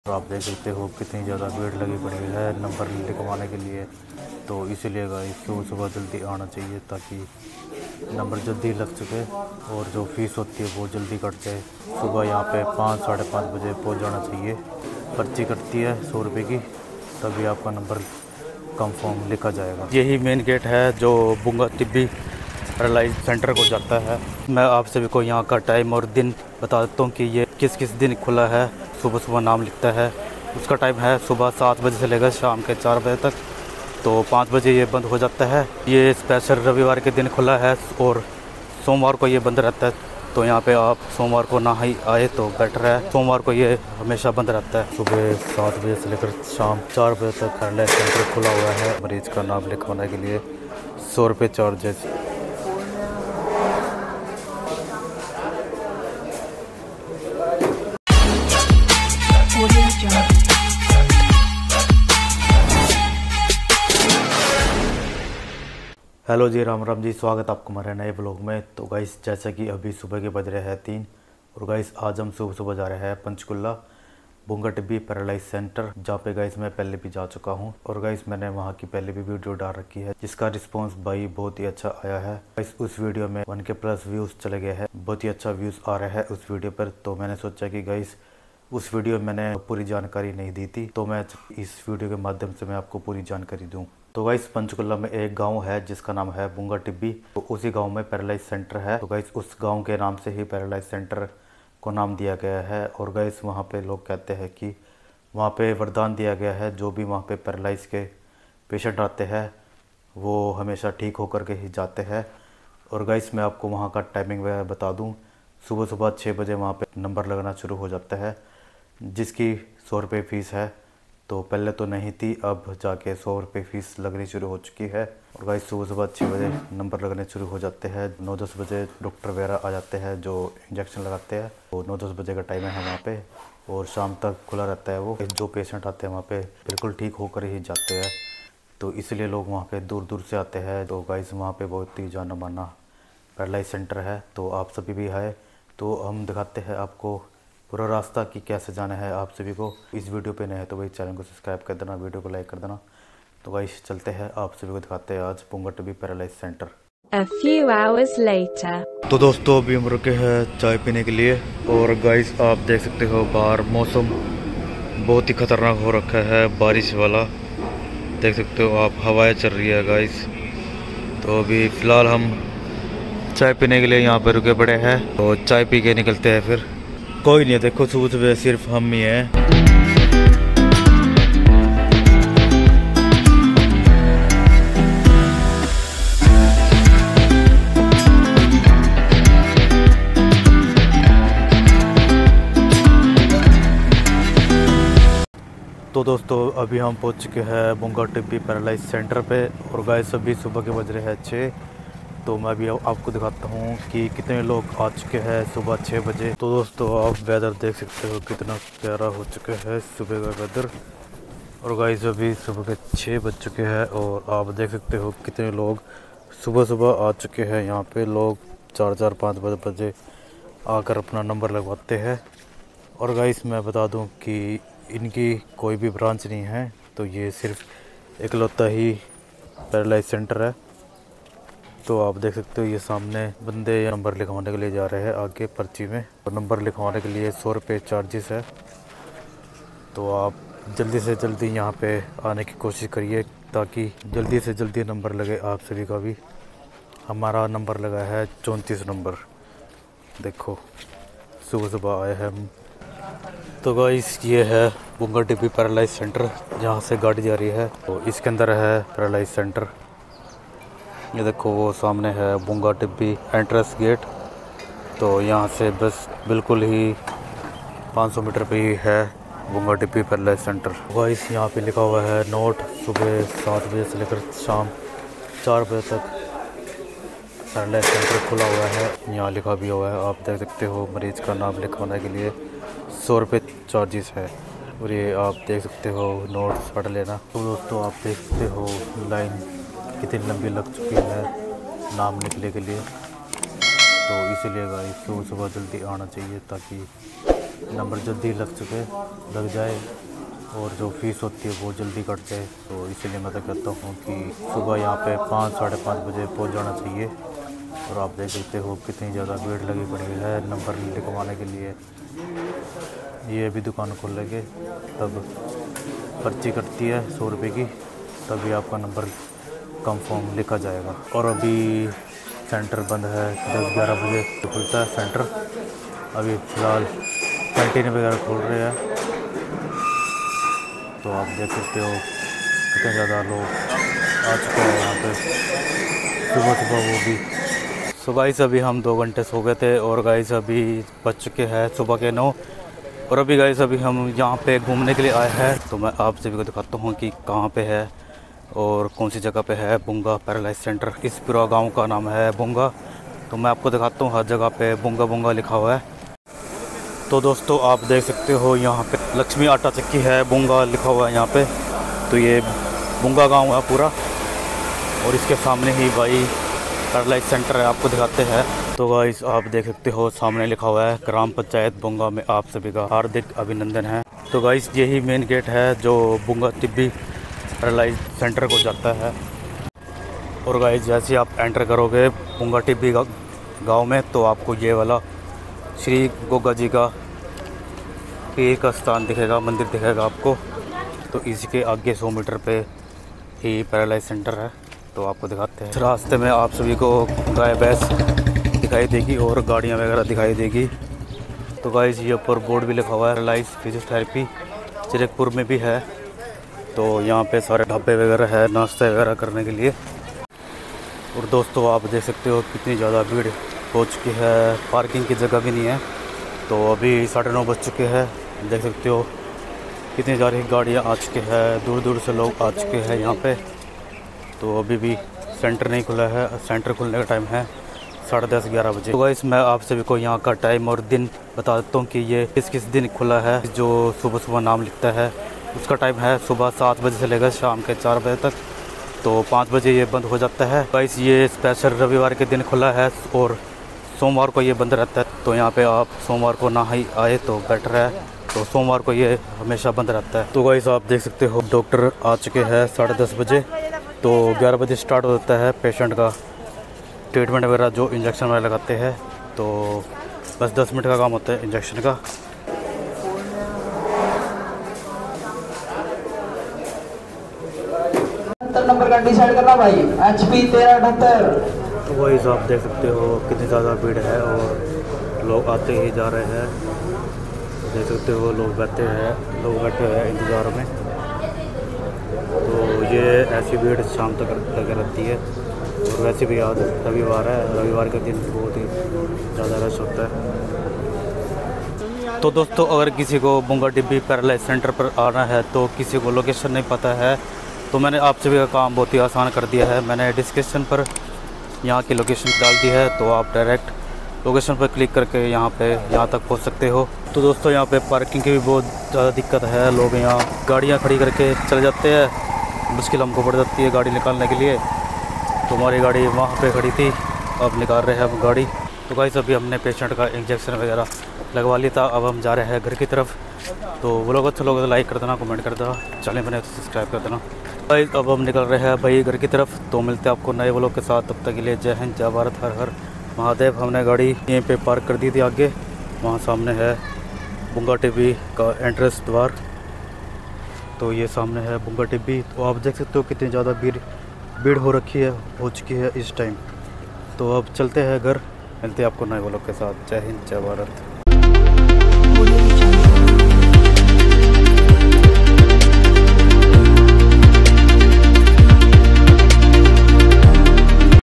तो आप देख सकते हो कितनी ज़्यादा भीड़ लगी पड़ी है नंबर लिखवाने के लिए। तो इसीलिए गाइस सुबह सुबह जल्दी आना चाहिए ताकि नंबर जल्दी लग सके और जो फीस होती है वो जल्दी कट जाए। सुबह यहाँ पे 5 साढ़े 5 बजे पहुँच जाना चाहिए। पर्ची कटती है 100 रुपये की, तभी आपका नंबर कंफर्म लिखा जाएगा। यही मेन गेट है जो बुंगा टिब्बी पैरालाइज सेंटर को जाता है। मैं आप सभी को यहाँ का टाइम और दिन बता देता हूँ कि ये किस किस दिन खुला है। सुबह सुबह नाम लिखता है, उसका टाइम है सुबह 7 बजे से लेकर शाम के 4 बजे तक। तो 5 बजे ये बंद हो जाता है। ये स्पेशल रविवार के दिन खुला है और सोमवार को ये बंद रहता है। तो यहाँ पे आप सोमवार को ना ही आए तो बेटर है। सोमवार को ये हमेशा बंद रहता है। सुबह 7 बजे से लेकर शाम 4 बजे तक पैरालाइज सेंटर खुला हुआ है। मरीज का नाम लिखवाने के लिए 100 रुपये चार्जेस। हेलो जी, राम राम जी, स्वागत आपको हमारे नए ब्लॉग में। तो गाइस जैसा कि अभी सुबह के बज रहे हैं 3 और गाइस आज हम सुबह सुबह जा रहे हैं पंचकुला बुंगा टिब्बी पैरालाइज सेंटर, जहाँ पे गाइस मैं पहले भी जा चुका हूँ और गाइस मैंने वहाँ की पहले भी वीडियो डाल रखी है जिसका रिस्पांस भाई बहुत ही अच्छा आया है। गाइस उस वीडियो में 1K प्लस व्यूज़ चले गए हैं, बहुत ही अच्छा व्यूज़ आ रहा है उस वीडियो पर। तो मैंने सोचा कि गाइस उस वीडियो में मैंने पूरी जानकारी नहीं दी थी, तो मैं इस वीडियो के माध्यम से मैं आपको पूरी जानकारी दूँ। तो गाइस पंचकुला में एक गांव है जिसका नाम है बुंगा टिब्बी। तो उसी गांव में पैरालाइज सेंटर है। तो गाइस उस गांव के नाम से ही पैरालाइज सेंटर को नाम दिया गया है। और गाइस वहां पे लोग कहते हैं कि वहां पे वरदान दिया गया है, जो भी वहां पे पैरालाइज के पेशेंट आते हैं वो हमेशा ठीक होकर के ही जाते हैं। और गाइस मैं आपको वहाँ का टाइमिंग वगैरह बता दूँ। सुबह सुबह 6 बजे वहाँ पर नंबर लगना शुरू हो जाता है, जिसकी 100 रुपये फ़ीस है। तो पहले तो नहीं थी, अब जाके 100 रुपये फ़ीस लगनी शुरू हो चुकी है। और गाइस सुबह सुबह 6 बजे नंबर लगने शुरू हो जाते हैं। 9-10 बजे डॉक्टर वगैरह आ जाते हैं जो इंजेक्शन लगाते हैं। तो 9-10 बजे का टाइम है वहाँ पे और शाम तक खुला रहता है वो। जो पेशेंट आते हैं वहाँ पे बिल्कुल ठीक होकर ही जाते हैं, तो इसलिए लोग वहाँ पे दूर दूर से आते हैं। तो गाइस वहाँ पे बहुत ही जाना माना पैरालाइज सेंटर है, तो आप सभी भी आए। तो हम दिखाते हैं आपको पूरा रास्ता कि कैसे जाना है आप सभी को। इस वीडियो पे नए है तो भाई चैनल को सब्सक्राइब कर देना, वीडियो को लाइक कर देना। तो गाइस चलते हैं, आप सभी को दिखाते हैं आज Bunga Tibbi paralyse centre. A few hours later. तो दोस्तों अभी हम रुके हैं चाय पीने के लिए। और गाइस आप देख सकते हो बाहर मौसम बहुत ही खतरनाक हो रखा है, बारिश वाला देख सकते हो आप, हवाएं चल रही है गाइस। तो अभी फ़िलहाल हम चाय पीने के लिए यहाँ पर रुके पड़े हैं, तो चाय पी के निकलते हैं फिर। कोई नहीं है, देखो सुबह सुबह सिर्फ हम ही हैं। तो दोस्तों अभी हम पहुंच चुके हैं बुंगा टिब्बी पैरालाइज सेंटर पे। और गाइस अभी सुबह के बज रहे हैं 6। तो मैं अभी आपको दिखाता हूँ कि कितने लोग आ चुके हैं सुबह 6 बजे। तो दोस्तों आप वेदर देख सकते हो कितना प्यारा हो चुका है सुबह का वेदर। और गाइस अभी सुबह के 6 बज चुके हैं और आप देख सकते हो कितने लोग सुबह सुबह आ चुके हैं। यहाँ पे लोग 4-5 बजे आकर अपना नंबर लगवाते हैं। और गाइस मैं बता दूँ कि इनकी कोई भी ब्रांच नहीं है, तो ये सिर्फ इकलौता ही पैरालाइज सेंटर है। तो आप देख सकते हो ये सामने बंदे नंबर लिखवाने के लिए जा रहे हैं आगे पर्ची में। और नंबर लिखवाने के लिए 100 रुपये चार्जेस है। तो आप जल्दी से जल्दी यहाँ पे आने की कोशिश करिए ताकि जल्दी से जल्दी नंबर लगे आप सभी का भी। हमारा नंबर लगा है 34 नंबर। देखो सुबह सुबह आए हैं हम। तो गाइस ये है बुंगा टिब्बी पैरालाइज सेंटर, जहाँ से गाड़ी जा रही है। तो इसके अंदर है पैरालाइज सेंटर। ये देखो वो सामने है बुंगा टिब्बी एंट्रेंस गेट। तो यहाँ से बस बिल्कुल ही 500 मीटर पे ही है Bunga Tibbi paralyse centre. Guys यहाँ पे लिखा हुआ है नोट, सुबह 7 बजे से लेकर शाम 4 बजे तक पैरालाइज सेंटर खुला हुआ है। यहाँ लिखा भी हुआ है, आप देख सकते हो मरीज का नाम लिखवाने के लिए 100 रुपये चार्जेस है। और ये आप देख सकते हो नोट्स पढ़ लेना। तो दोस्तों आप देख सकते हो लाइन कितनी लंबी लग चुकी है नाम लिखने के लिए। तो इसीलिए गाइस सुबह सुबह जल्दी आना चाहिए ताकि नंबर जल्दी लग जाए और जो फीस होती है वो जल्दी कट जाए। तो इसीलिए मैं तो कहता हूँ कि सुबह यहाँ पे 5 साढ़े 5 बजे पहुँच जाना चाहिए। और आप देख सकते हो कितनी ज़्यादा भीड़ लगी पड़ी है नंबर लिखवाने के लिए। ये अभी दुकान खोलेंगे तब पर्ची कटती है 100 रुपये की, तभी आपका नंबर कंफर्म लिखा जाएगा। और अभी सेंटर बंद है, 10-11 बजे खुलता है सेंटर। अभी फ़िलहाल कैंटीन वगैरह खोल रहे हैं। तो आप देख सकते हो कितने ज़्यादा लोग आ चुके हैं यहाँ पे सुबह वो भी। सो गाइस अभी हम 2 घंटे सो गए थे और गाइस अभी बज चुके हैं सुबह के 9। और अभी गाइस अभी हम यहाँ पे घूमने के लिए आए हैं। तो मैं आप सभी को दिखाता हूँ कि कहाँ पे है और कौन सी जगह पे है बुंगा पैरालाइज सेंटर। इस पूरा गांव का नाम है बुंगा। तो मैं आपको दिखाता हूँ हर जगह पे बुंगा बुंगा लिखा हुआ है। तो दोस्तों आप देख सकते हो यहाँ पे लक्ष्मी आटा चक्की है, बुंगा लिखा हुआ है यहाँ पे। तो ये बुंगा गांव है पूरा और इसके सामने ही भाई पैरालाइज सेंटर है, आपको दिखाते हैं। तो गाइस आप देख सकते हो सामने लिखा हुआ है ग्राम पंचायत बुंगा में आप सभी का हार्दिक अभिनंदन है। तो गाइस यही मेन गेट है जो बुंगा टिब्बी पैरालाइज सेंटर को जाता है। और गाइस जैसे आप एंटर करोगे बुंगा टिब्बी गांव में तो आपको ये वाला श्री गोगा जी का पीर का स्थान दिखेगा, मंदिर दिखेगा आपको। तो इसके आगे 100 मीटर पे ही पैरालाइज सेंटर है। तो आपको दिखाते हैं। रास्ते में आप सभी को गाय भैंस दिखाई देगी और गाड़ियाँ वगैरह दिखाई देगी। तो गाइस ये ऊपर बोर्ड भी लिखा हुआ है पैरालाइज फिजियोथेरेपी चिरकपुर में भी है। तो यहाँ पे सारे ढाबे वगैरह है नाश्ता वगैरह करने के लिए। और दोस्तों आप देख सकते हो कितनी ज़्यादा भीड़ हो चुकी है, पार्किंग की जगह भी नहीं है। तो अभी 9:30 बज चुके हैं, देख सकते हो कितनी सारी गाड़ियाँ आ चुकी हैं, दूर दूर से लोग आ चुके हैं यहाँ पे। तो अभी भी सेंटर नहीं खुला है, सेंटर खुलने का टाइम है 10:30-11 बजे। तो गाइस मैं आप सभी को यहाँ का टाइम और दिन बता देता हूँ कि ये किस दिन खुला है। जो सुबह सुबह नाम लिखता है उसका टाइम है सुबह 7 बजे से लेकर शाम के 4 बजे तक। तो 5 बजे ये बंद हो जाता है। गाइस ये स्पेशल रविवार के दिन खुला है और सोमवार को ये बंद रहता है। तो यहाँ पे आप सोमवार को ना ही आए तो बेटर है। तो सोमवार को ये हमेशा बंद रहता है। तो गाइस आप देख सकते हो डॉक्टर आ चुके हैं 10:30 बजे। तो 11 बजे स्टार्ट हो जाता है पेशेंट का ट्रीटमेंट वगैरह, जो इंजेक्शन वगैरह लगाते हैं। तो बस 10 मिनट का काम होता है इंजेक्शन का। नंबर का डिसाइड करना भाई, HP 1378। तो वही आप देख सकते हो कितनी ज़्यादा भीड़ है और लोग आते ही जा रहे हैं। देख सकते हो लोग बैठे हुए हैं इंतज़ार में। तो ये ऐसी भीड़ शाम तक लगे रहती है। और वैसे भी आज रविवार है, रविवार के दिन बहुत ही ज़्यादा रश होता है। तो दोस्तों अगर किसी को बुंगा टिब्बी पैरालाइज सेंटर पर आना है, तो किसी को लोकेशन नहीं पता है, तो मैंने आप सभी का काम बहुत ही आसान कर दिया है। मैंने डिस्क्रिप्शन पर यहाँ की लोकेशन डाल दी है। तो आप डायरेक्ट लोकेशन पर क्लिक करके यहाँ तक पहुँच सकते हो। तो दोस्तों यहाँ पे पार्किंग की भी बहुत ज़्यादा दिक्कत है। लोग यहाँ गाड़ियाँ खड़ी करके चले जाते हैं, मुश्किल हमको पड़ जाती है गाड़ी निकालने के लिए। तो हमारी गाड़ी वहाँ पे खड़ी थी, अब निकाल रहे हैं हम गाड़ी। तो गाइस अभी हमने पेशेंट का इंजेक्शन वगैरह लगवा लिया था, अब हम जा रहे हैं घर की तरफ। तो वो लोग अच्छा लोग तो लाइक कर देना, कमेंट कर देना, चैनल बने तो सब्सक्राइब कर देना। गाइस अब हम निकल रहे हैं भाई घर की तरफ। तो मिलते हैं आपको नए व्लॉग के साथ, तब तक के लिए जय हिंद जय भारत, हर हर महादेव। हमने गाड़ी यहीं पे पार्क कर दी थी आगे, वहाँ सामने है बुंगा टिब्बी का एंट्रेंस द्वार। तो ये सामने है बुंगा टिब्बी। तो आप देख सकते हो कितनी ज़्यादा भीड़ हो चुकी है इस टाइम। तो अब चलते हैं घर, मिलते हैं आपको नए व्लॉग के साथ। जय हिंद जय भारत।